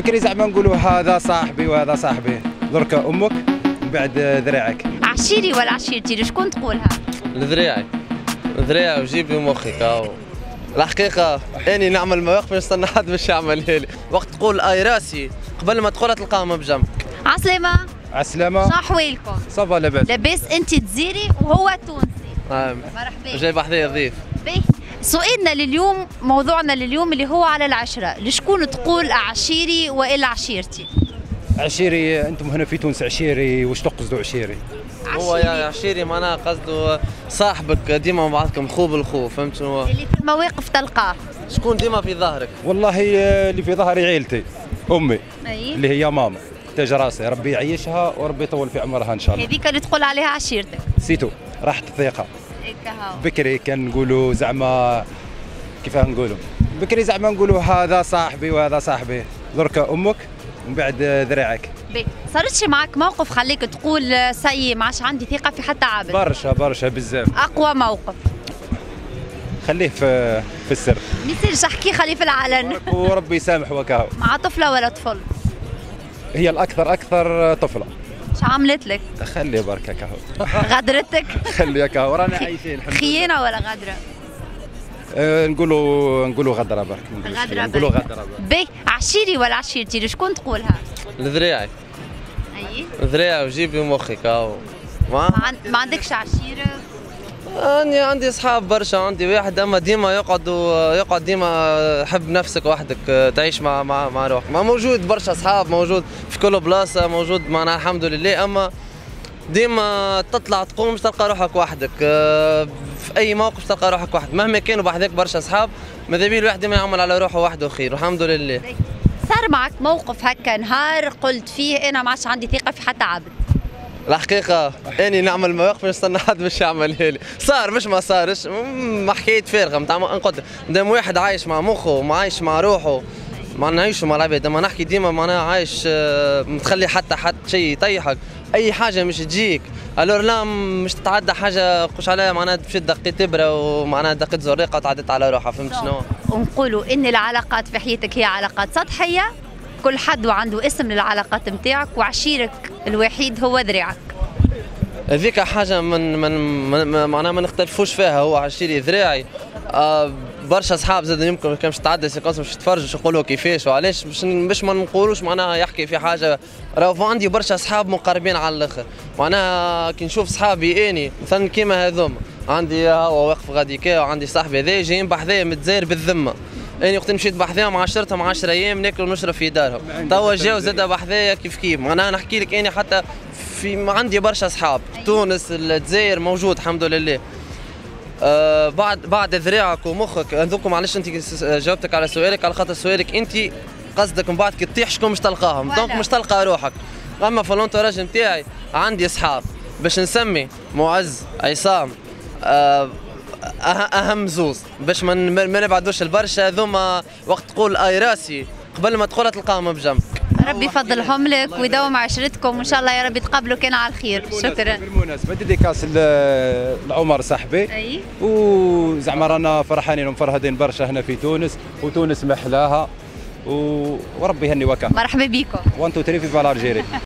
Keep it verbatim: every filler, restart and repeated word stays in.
بكري زعما نقولوا هذا صاحبي وهذا صاحبي، درك امك من بعد ذراعك. عشيري ولا عشيرتي لشكون تقولها؟ لذراعي ذراعي وجيبي ومخك. أو الحقيقة أني نعمل مواقف نستنى حد باش يعملها لي، وقت تقول آي راسي قبل ما تقولها تلقاها بجنبك. عسلامة. عسلامة. شنو أحوالكم؟ صافا لاباس. لاباس أنت تزيري وهو تونسي. آه. مرحبا. جاي بحذايا ضيف. باهي، سؤالنا لليوم، موضوعنا لليوم اللي هو على العشرة، لشكون تقول عشيري وإلا عشيرتي؟ عشيري، أنتم هنا في تونس عشيري، واش تقصدوا عشيري؟ هو يا عشيري معناها قصده صاحبك ديما مع بعضكم خو بالخو، فهمت شنو؟ اللي في المواقف تلقاه. شكون ديما في ظهرك؟ والله اللي في ظهري عيلتي، أمي. أي. اللي هي ماما، تاج راسي، ربي يعيشها وربي يطول في عمرها إن شاء الله. هذيك اللي تقول عليها عشيرتك. سيتو، راحت الثقة. هيك هاو. بكري كان نقولوا زعما كيفاه نقولوا؟ بكري زعما نقولوا هذا صاحبي وهذا صاحبي، درك امك ومن بعد ذراعك. باهي، صارتش معك موقف خليك تقول سي ما عادش عندي ثقة في حتى عبد؟ برشا برشا بزاف. أقوى موقف؟ خليه في في السر. ما يصيرش احكي خليه في العلن. وربي يسامح وكاهو. مع طفلة ولا طفل؟ هي الأكثر أكثر طفلة. شو عملت لك؟ خلي بركة كاهو. غدرتك؟ خلي كاهو، رانا عايشين الحمد لله. خيانة ولا غدرة؟ أه نقولوا نقولوا غدرة برك. غدرة نقولوا برك. غدرة برك. باهي، عشيري ولا عشيرتي لشكون تقولها؟ لذراعي أي؟ ذراعي وجيبي ومخك. أو ما ما, عن... ما عندكش عشيرة؟ أنا عندي أصحاب برشا، عندي واحد أما ديما يقعد يقعد ديما حب نفسك وحدك، تعيش مع مع مع روحك. ما موجود برشا أصحاب، موجود في كل بلاصة، موجود معنا الحمد لله، أما ديما تطلع تقوم مش تلقى روحك وحدك، في أي موقف تلقى روحك وحدك، مهما كانوا بحذاك برشا أصحاب، ماذا بيه الواحد ديما يعمل على روحه وحده خير، والحمد لله. صار معك موقف هكا نهار قلت فيه أنا ما عادش عندي ثقة في حتى عبد؟ الحقيقة أني نعمل مواقف نستنى حد باش يعملها لي، صار مش ما صارش، ما حكاية فارغة نتاع نقول دام واحد عايش مع مخه وما عايش مع روحه، ما نعيشوا مع العباد، لما نحكي ديما معناها عايش متخلي حتى حتى شيء يطيحك، أي حاجة مش تجيك، الور لا مش تتعدى حاجة قش عليها معناها تمشي دقيت إبرة ومعناها دقيت زريقة وتعدت على روحها، فهمت شنو؟ ونقولوا إن العلاقات في حياتك هي علاقات سطحية، كل حد وعنده اسم للعلاقات نتاعك، وعشيرك الوحيد هو ذراعك. هذيك حاجه من من معناها ما نختلفوش فيها، هو عشيري ذراعي. آه برشا اصحاب زاد يمكن كان باش تعدى سيكونس باش تفرجوا باش يقولوا كيفاش وعلاش، باش باش ما نقولوش معناها يحكي في حاجه. راهو عندي برشا اصحاب مقربين على الاخر، معناها كي نشوف صحابي اني مثلا كيما هذوما، عندي هو واقف غاديكا وعندي صاحبي هذا جايين بحذايا متزاير بالذمه، اني وقت مشيت بحذاهم عشرتهم عشر ايام ناكلوا ونشرب في دارهم، توا جاو زاد بحذايا كيف كيف، معناها نحكي لك اني حتى في عندي برشا اصحاب، تونس الجزائر موجود الحمد لله. آه بعد بعد ذراعك ومخك هذوكم، معلش انت جاوبتك على سؤالك على خاطر سؤالك انت قصدك من بعد كي تطيح شكون مش تلقاهم، دونك مش تلقى روحك. اما في الانتوراج نتاعي عندي اصحاب باش نسمي معز عصام، آه اهم زوز باش ما ما نبعدوش البرشا، هذوما وقت تقول اي راسي قبل ما تقولها تلقاهم بجنبك. ربي يفضلهم لك ويداوم عشرتكم وان شاء الله يا رب تقابلوا كان على الخير. شكرا. بالمناسبه ديديكاس لعمر صاحبي. اي. وزعما رانا فرحانين ومفرهدين برشا هنا في تونس، وتونس محلاها وربي يهني وكا. مرحبا بكم. واحد اثنين ثلاثة في الجيري.